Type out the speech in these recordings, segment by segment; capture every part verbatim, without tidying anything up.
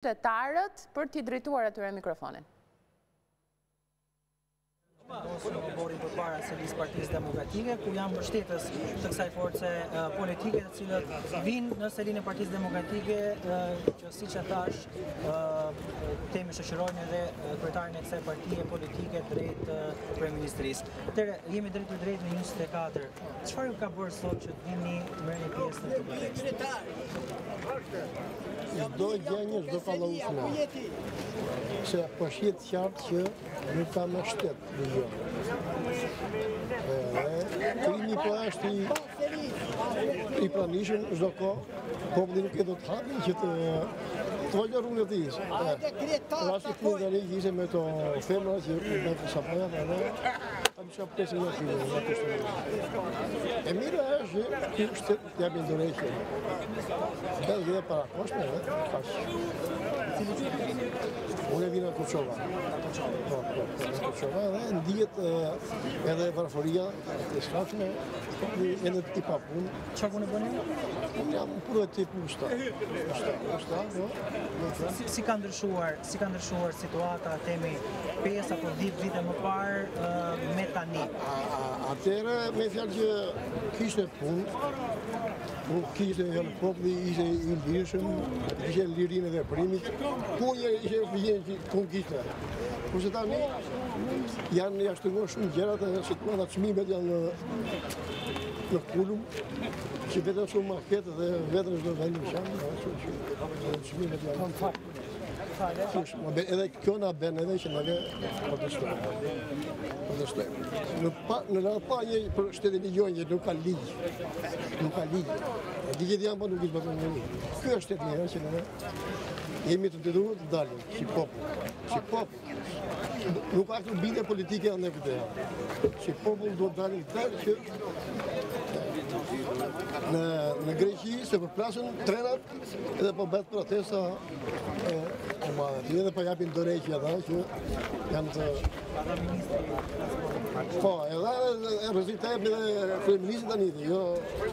qytetarët për t'i drejtuar atyre mikrofonin. Unë bori për para se listë Partisë Demokratike, ku jam mbështetës të kësaj force uh, politike, të cilët vinë në selinë e Partisë Demokratike, uh, që siç e thash, uh, temi shoqërojnë edhe uh, kryetarin e kësaj partie politike drejt uh, kryeministrisë. Atëherë jemi drejt për drejt në njëzet e katër. Çfarë ju ka bërë sot që të vini merrni pjesë në këtë protestë? Çdo gjë, çdo pallausme. Se po shihet qartë që nuk ka më shtet në gjë. Krimi po është i, i pranishëm çdo kohë, populli nuk e do të hapin që të të vojë rrugën e tij. Rasti ku tani ishte me to femra që me të sapoja edhe am shop të sinë aty. E mira është që shtet të japin dorëheqje. Ka gjë para koshme, kaq. Unë vina të Kosova. Po, po, Kosova dhe ndihet edhe varfëria e shkaqme, edhe të tipa punë. Çfarë punë bëni? Unë jam puro tip ushta. Ushta, ushta, no. Si, si ka ndryshuar, si ka ndryshuar situata, themi pesë apo dhjetë vite më parë uh, me tani? Atëherë me fjalë që kishte punë, nuk kishte janë populli ishte i lirshëm, ishte lirinë e veprimit, punja ishte vjen konkista. Kurse tani janë jashtënguar shumë gjërat e situata çmimet janë në kulum, që vetëm shumë marketë dhe vetëm çdo vend në sham, kështu që çmimet janë fakt. Edhe kjo na bën edhe që ne protestojmë. Protestojmë. Në pa në pa një për shtetin e gjonjë nuk ka ligj. Nuk ka ligj. Ligjet janë po nuk i zbatojnë. Ky është shteti i që ne jemi të detyruar të dalim si popull. Si popull. Nuk ka këtu bindje politike në këtë. Si popull duhet dalim të që në në Greqi se përplasën trenat edhe po bëhet protesta e madhe. Edhe po japin dorëheqje ata që janë të po, edhe rezultati e kryeministit tani, jo.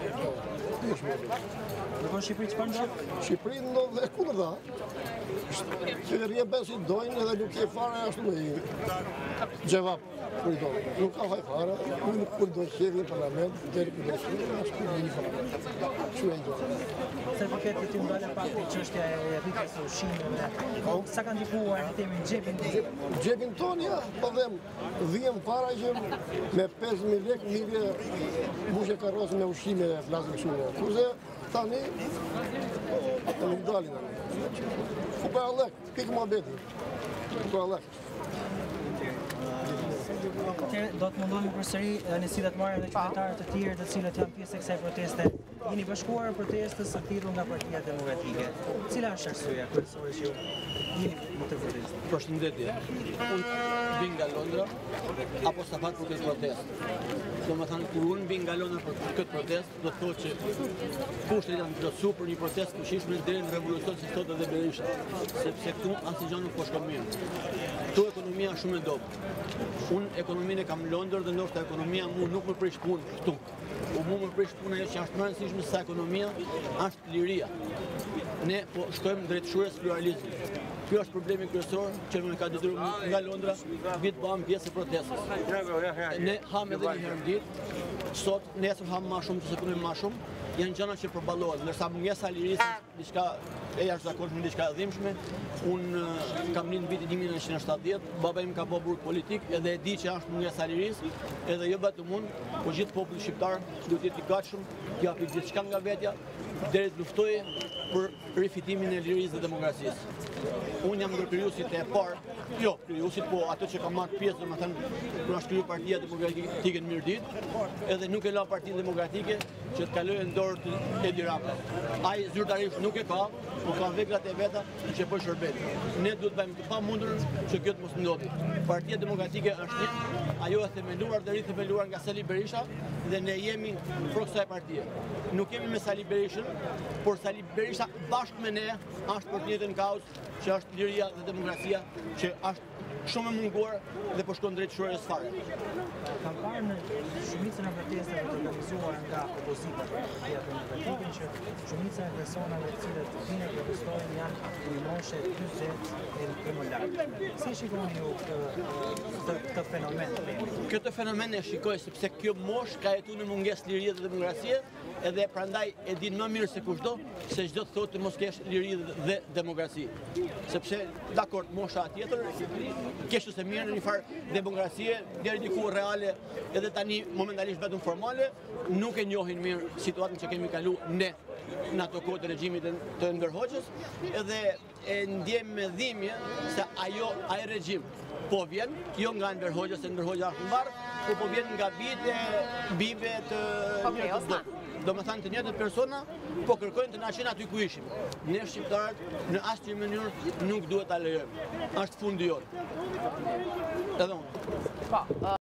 Në konë Shqipëri çfarë ndodh? Shqipëri ndodh e kundërta. Qeveria bën si dojnë edhe nuk e fare ashtu me gjevap. Nuk ka faj fare, nuk kur do qevi në parlament, deri kur do qevi, ashtu me një fare. Që e gjë. Se përket të ndale pak të çështja e rritjes së ushqimeve, sa ka ndikuar në temin xhepin? Xhepin ton, ja, po them, vjen para që me pesë mijë lekë mirë bushë karrocë me ushqime flasim kështu. Kurse tani nuk dalin tani. Po për Allah, pikë muhabeti. Për Allah. Do të mundohemi përsëri në si të marrë edhe qytetarët të tjerë të cilët janë pjesë e kësaj proteste. Jeni bashkuar protestës së thirrur nga Partia Demokratike. Cila është arsyeja kryesore që jeni në këtë protestë? Përshëndetje. Unë vi nga Londra apo sa fat për këtë protestë. Domethënë kur unë vi nga Londra për këtë protestë, do të thotë që kushtet janë plotësuar për një protestë fuqishme deri në revolucion si sot edhe Berisha, sepse këtu asnjë gjë nuk po shkon mirë. Këtu ekonomia është shumë e dobët. Unë ekonominë e kam në Londër dhe ndoshta ekonomia mu nuk më prish punë këtu. Po mu më prish punë ajo që është më e rëndësishme se ekonomia është liria. Ne po shkojmë drejt shurës pluralizmit. Ky është problemi kryesor që më ka detyruar nga Londra vit bëm pjesë e protestës. Ne ham edhe një herë ditë, sot nesër ham më shumë se punojmë më shumë. Janë gjëra që përballohen, ndërsa mungesa e lirisë është diçka e jashtëzakonshme, diçka e dhimbshme. Unë kam lind vitin një mijë nëntëqind e shtatëdhjetë, baba im ka bërë burg politik edhe e di që është mungesa e lirisë, edhe jo vetëm unë, por gjithë populli shqiptar duhet të jetë i gatshëm, të japë gjithçka nga vetja deri të luftojë për rifitimin e lirisë dhe demokracisë. Unë jam ndër krijuesit e parë, jo, krijuesit, po ato që kanë marrë pjesë, domethënë, kur është krijuar Partia Demokratike në Mirdit, edhe nuk e la Partinë Demokratike që të kalojë në dorë të Edi Ramës. Ai zyrtarisht nuk e ka, por ka veglat e veta që bëjnë shërbet. Ne duhet bëjmë të pamundurën që kjo të mos ndodhi. Partia Demokratike është një, ajo është themeluar dhe rithemeluar nga Sali Berisha dhe ne jemi pro kësaj partie. Nuk jemi me Sali Berishën, por Sali Berisha bashkë me ne është për të njëjtën kauzë që është liria dhe demokracia, që është shumë e munguar dhe po shkon drejt shorës fare. Kam parë në shumicën e protestave të organizuar nga opozita Partia Demokratike që shumica e personave të cilët vinë të protestojnë janë në moshe dyzet e më lartë. Si shikoni ju këtë fenomen? Këtë fenomen e shikoj sepse kjo mosh ka jetu në mungesë lirie dhe demokracie, edhe prandaj e din më mirë se kushdo se çdo të thotë mos kesh liri dhe demokraci. Sepse dakord, mosha tjetër kesh ose mirë në një farë demokracie deri diku reale edhe tani momentalisht vetëm formale nuk e njohin mirë situatën që kemi kalu ne në ato kohë të regjimit të Enver Hoxhës, edhe e ndjem me dhimbje se ajo ai regjim po vjen jo nga Enver Hoxha, se Enver Hoxha është mbar, po po vjen nga bijtë bive të Okej, Osman. do më thanë të njëjtët persona, po kërkojnë të na qenë aty ku ishim. Ne shqiptarët në asnjë mënyrë nuk duhet ta lejojmë. Është fundi jonë. Edhe unë. Po,